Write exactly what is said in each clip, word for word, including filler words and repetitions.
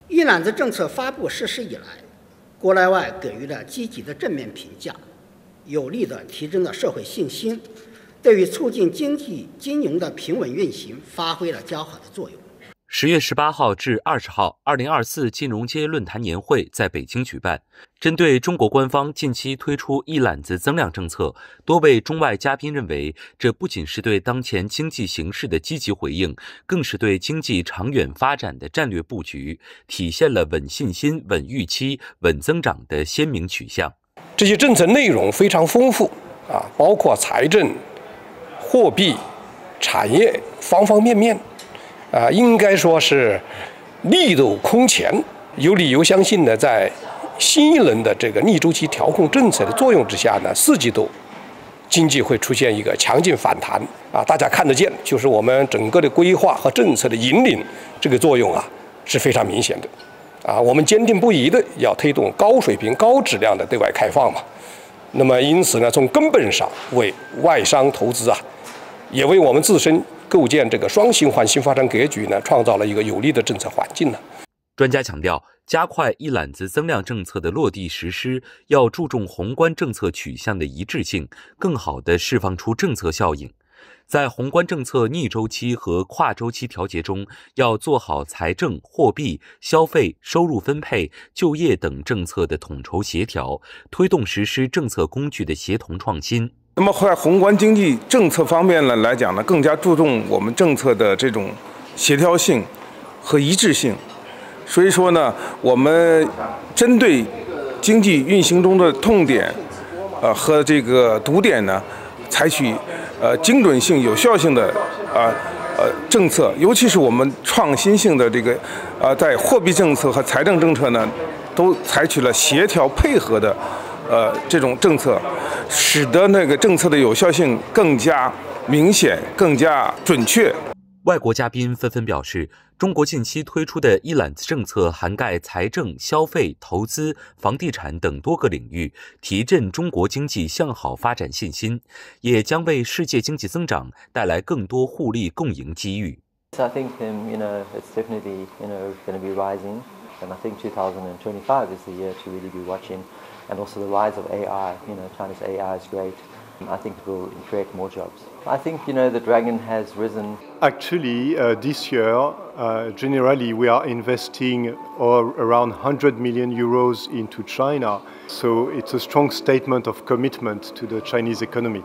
一揽子政策发布实施以来，国内外给予了积极的正面评价，有力地提升了社会信心，对于促进经济金融的平稳运行发挥了较好的作用。 十月十八号至二十号，二零二四金融街论坛年会在北京举办。针对中国官方近期推出一揽子增量政策，多位中外嘉宾认为，这不仅是对当前经济形势的积极回应，更是对经济长远发展的战略布局，体现了稳信心、稳预期、稳增长的鲜明取向。 这些政策内容非常丰富啊，包括财政、货币、产业方方面面。啊，应该说是力度空前，有理由相信呢，在新一轮的这个逆周期调控政策的作用之下呢，四季度经济会出现一个强劲反弹啊，大家看得见，就是我们整个的规划和政策的引领这个作用啊是非常明显的啊，我们坚定不移的要推动高水平、高质量的对外开放嘛，那么因此呢，从根本上为外商投资啊，也为我们自身构建这个双循环新发展格局呢，创造了一个有利的政策环境呢。 专家强调，加快一揽子增量政策的落地实施，要注重宏观政策取向的一致性，更好地释放出政策效应。在宏观政策逆周期和跨周期调节中，要做好财政、货币、消费、收入分配、就业等政策的统筹协调，推动实施政策工具的协同创新。 那么在宏观经济政策方面呢来讲呢，更加注重我们政策的这种协调性和一致性。所以说呢，我们针对经济运行中的痛点，呃和这个堵点呢，采取呃精准性、有效性的啊 呃, 呃政策，尤其是我们创新性的这个呃在货币政策和财政政策呢，都采取了协调配合的。呃，这种政策，使得那个政策的有效性更加明显、更加准确。 外国嘉宾纷纷表示，中国近期推出的一揽子政策涵盖财政、消费、投资、房地产等多个领域，提振中国经济向好发展信心，也将为世界经济增长带来更多互利共赢机遇。 I think, um, you know, it's definitely, you know, going to be rising, and I think two thousand twenty-five is the year to really be watching. And also the rise of A I, you know, China's A I is great. I think it will create more jobs. I think, you know, the dragon has risen. Actually, uh, this year, uh, generally, we are investing or around one hundred million euros into China. So it's a strong statement of commitment to the Chinese economy.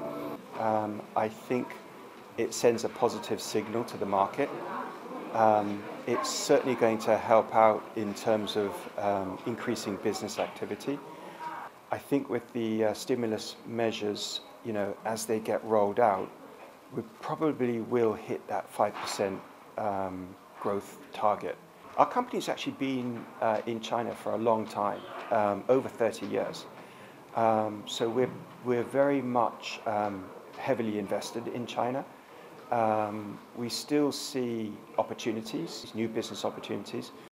Um, I think it sends a positive signal to the market. Um, it's certainly going to help out in terms of um, increasing business activity. I think with the uh, stimulus measures, you know, as they get rolled out, we probably will hit that five percent um, growth target. Our company's actually been uh, in China for a long time, um, over thirty years. Um, so we're, we're very much um, heavily invested in China. Um, we still see opportunities, new business opportunities.